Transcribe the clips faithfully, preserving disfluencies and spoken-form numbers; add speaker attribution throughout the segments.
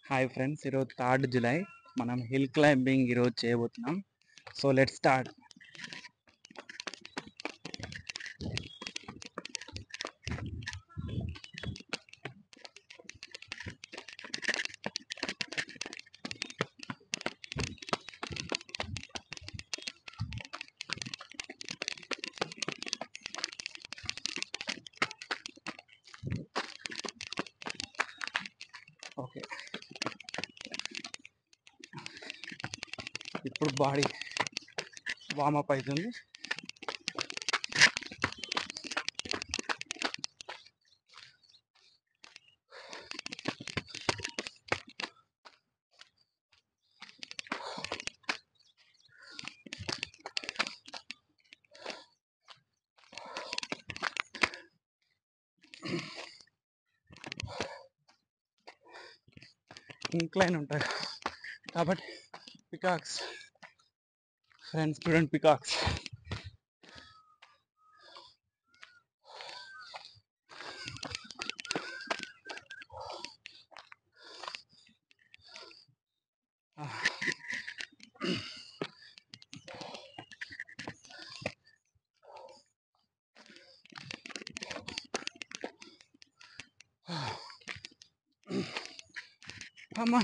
Speaker 1: Hi friends, ఈరోజు third July. మనం hill climbing ఈరోజు చేయబోతున్నాం. So let start. ఓకే, ఇప్పుడు బాడీ వార్మప్ అవుతుంది. ఇంక్లైన్ ఉంటుంది కాబట్టి పికాక్స్ ఫ్రెండ్స్, స్టూడెంట్ పికాక్స్. అమ్మా,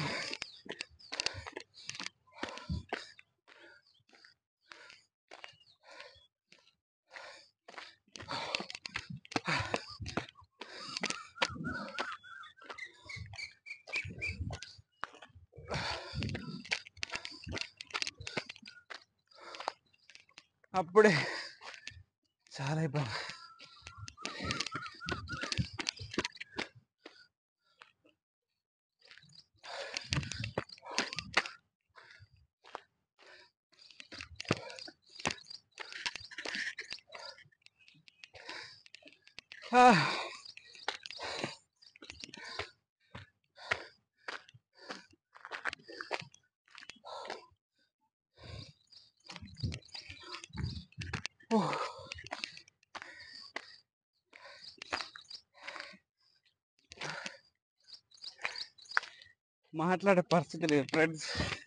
Speaker 1: అప్పుడే చాలా ఇబ్బంది. మాట్లాడే పరిస్థితి లేదు friends.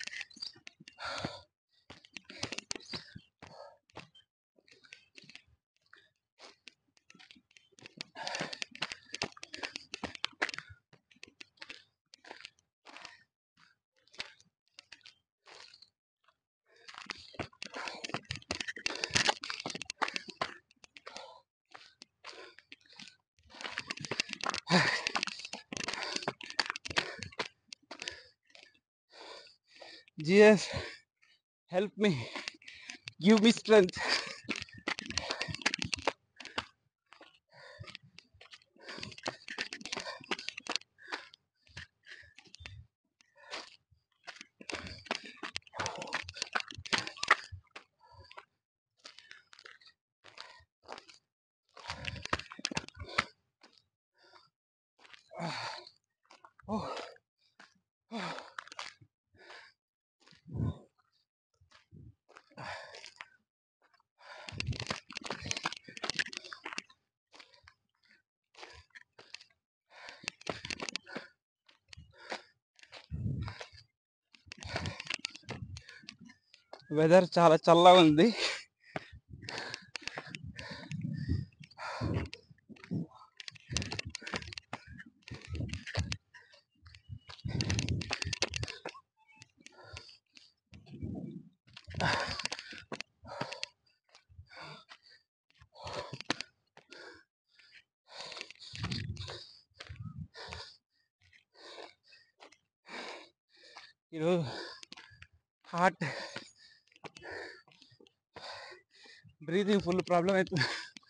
Speaker 1: Jesus, help me, give me strength. Oh. Weather చాలా చల్లగా ఉంది. ఈరోజు హార్ట్ బ్రీతింగ్ ఫుల్ ప్రాబ్లం అవుతుంది.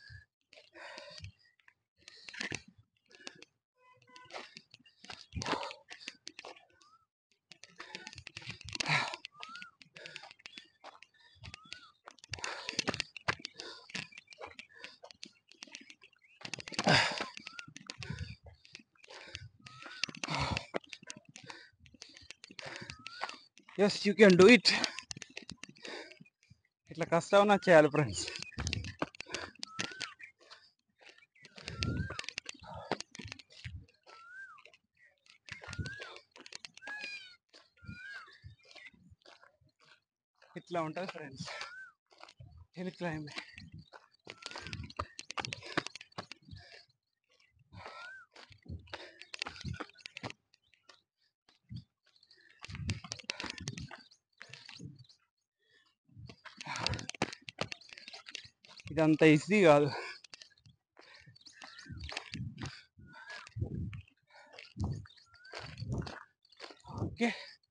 Speaker 1: Yes, you can do it. ఇట్లా కష్టం నాకు చేయాలి ఫ్రెండ్స్. ఇట్లా ఉంటుంది ఫ్రెండ్స్ హిల్ క్లైంబ్. ఇదంత ఈజీ కాదు. Okay,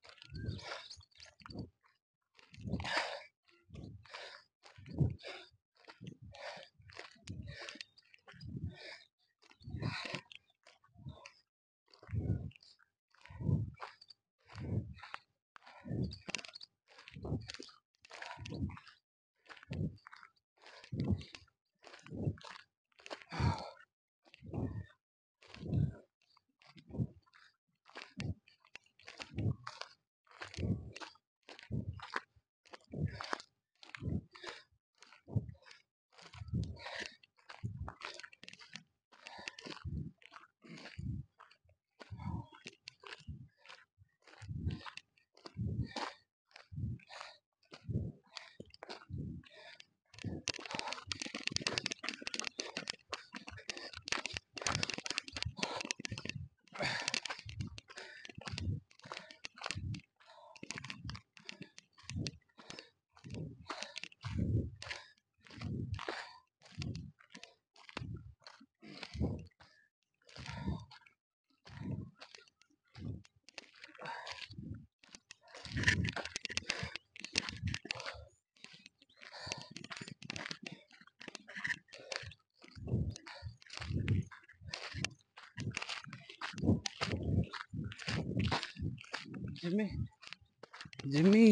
Speaker 1: Jimmy Jimmy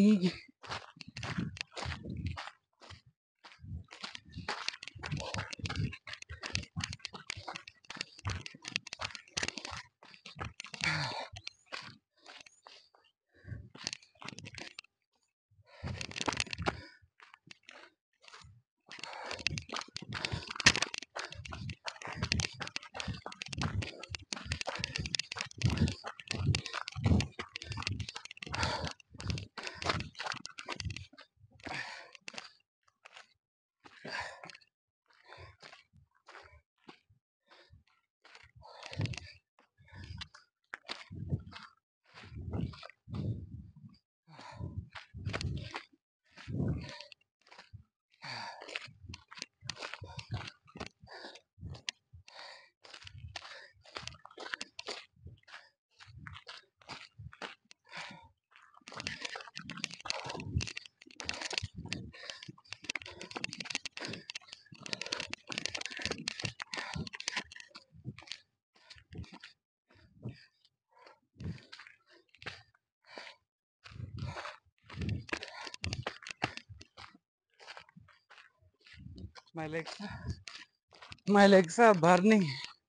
Speaker 1: My legs, my legs are burning.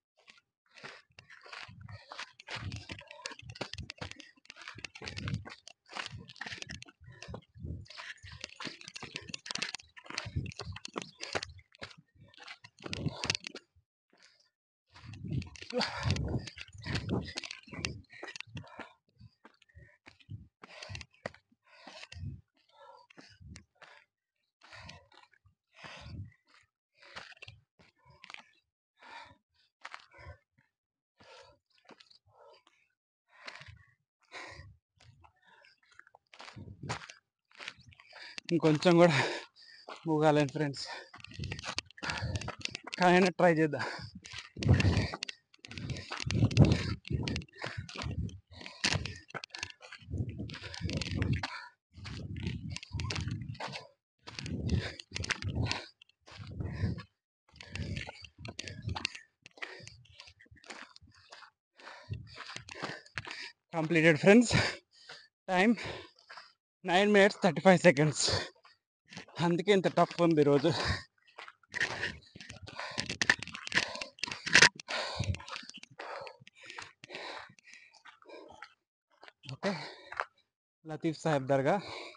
Speaker 1: ఇంకొంచెం కూడా ఊగాలేను ఫ్రెండ్స్, కానీ ట్రై చేద్దాం. Completed friends, time nine minutes thirty five seconds. అందుకే ఇంత టఫ్ ఉంది ఈరోజు. ఓకే, లతీఫ్ సాహెబ్ దర్గా.